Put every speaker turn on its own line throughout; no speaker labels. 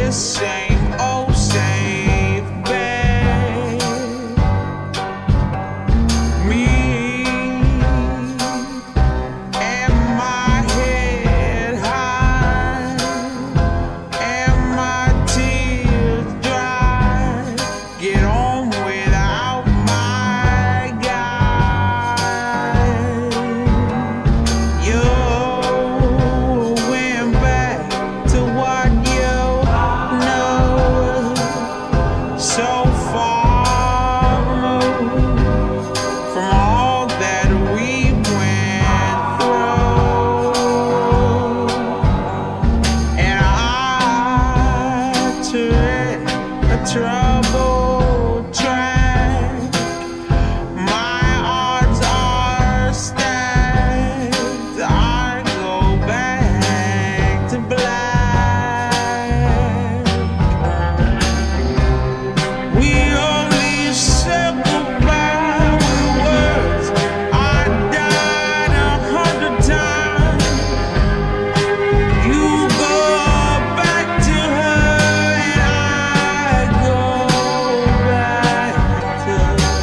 the same old safe bet. Me and my head high and my tears dry. Get on without my guy. You went back to what you know, so far removed from all that we went through. And I tread a troubled track. My odds are stacked. I go back to black. We only said goodbye with words. I died 100 times. You go back to her and I go back to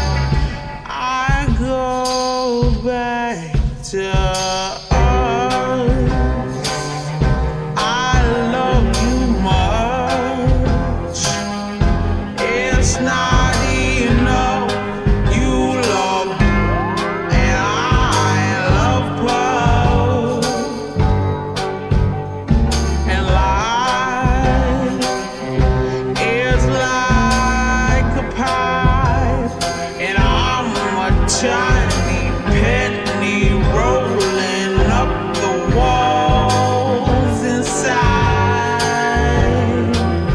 us. I love you much. It's not enough. You love and I love Paul. And life is like a pipe, and I'm a tiny penny rolling up the walls inside.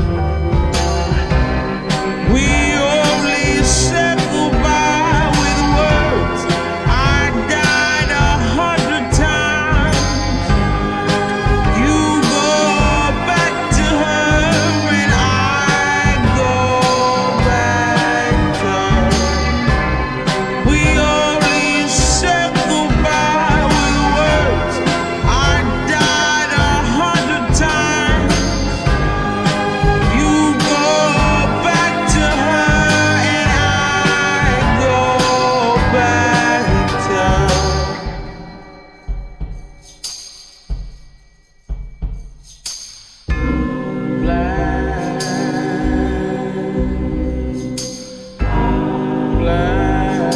We only said goodbye with words. I died 100 times. You go back to her and I go back to her. We only said goodbye with words. I died 100 times. You go back to her and I go back to her. Black, black,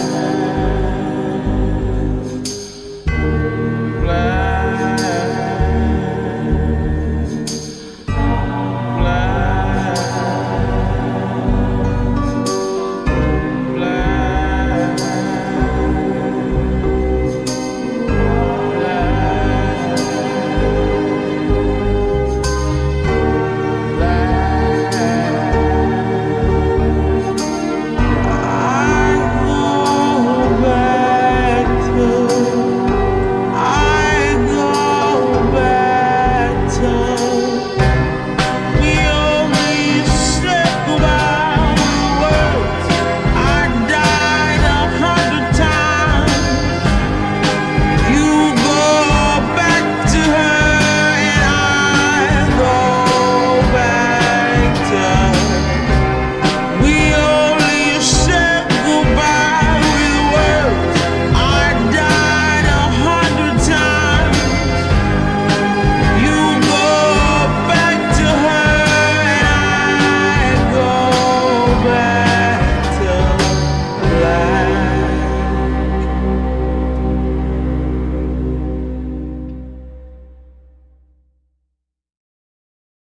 back.